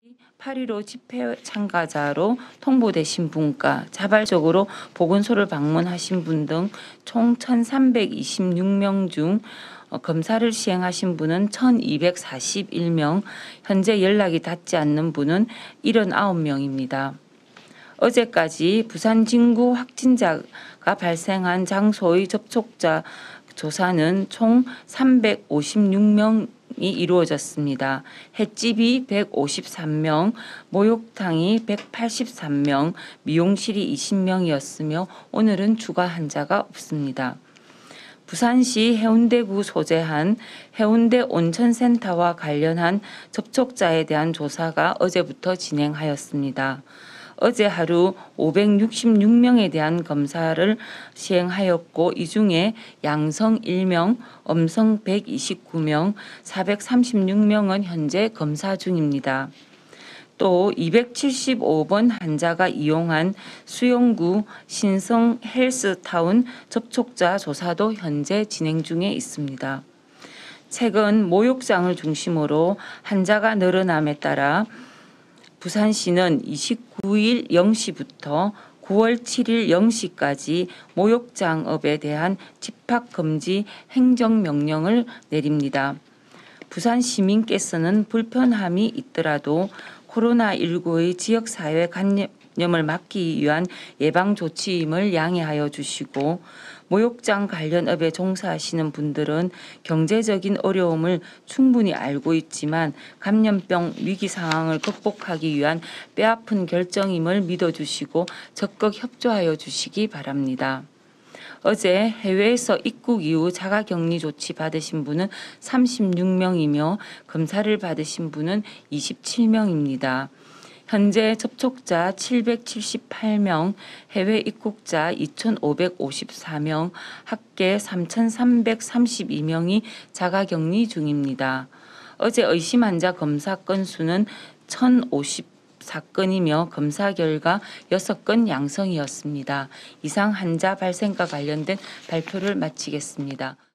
8.15 집회 참가자로 통보되신 분과 자발적으로 보건소를 방문하신 분 등 총 1,326명 중 검사를 시행하신 분은 1,241명, 현재 연락이 닿지 않는 분은 79명입니다. 어제까지 부산 진구 확진자가 발생한 장소의 접촉자 조사는 총 356명이 이루어졌습니다. 횟집이 153명, 목욕탕이 183명, 미용실이 20명이었으며 오늘은 추가 환자가 없습니다. 부산시 해운대구 소재한 해운대 온천센터와 관련한 접촉자에 대한 조사가 어제부터 진행하였습니다. 어제 하루 566명에 대한 검사를 시행하였고 이 중에 양성 1명, 음성 129명, 436명은 현재 검사 중입니다. 또 275번 환자가 이용한 수영구 신성 헬스타운 접촉자 조사도 현재 진행 중에 있습니다. 최근 목욕장을 중심으로 환자가 늘어남에 따라 부산시는 29일 0시부터 9월 7일 0시까지 목욕장업에 대한 집합금지 행정명령을 내립니다. 부산 시민께서는 불편함이 있더라도 코로나19의 지역사회 감염을 막기 위한 예방조치임을 양해하여 주시고 목욕장 관련 업에 종사하시는 분들은 경제적인 어려움을 충분히 알고 있지만 감염병 위기 상황을 극복하기 위한 뼈아픈 결정임을 믿어주시고 적극 협조하여 주시기 바랍니다. 어제 해외에서 입국 이후 자가격리 조치 받으신 분은 36명이며 검사를 받으신 분은 27명입니다. 현재 접촉자 778명, 해외 입국자 2,554명, 합계 3,332명이 자가격리 중입니다. 어제 의심 환자 검사 건수는 1,054건이며 검사 결과 6건 양성이었습니다. 이상 환자 발생과 관련된 발표를 마치겠습니다.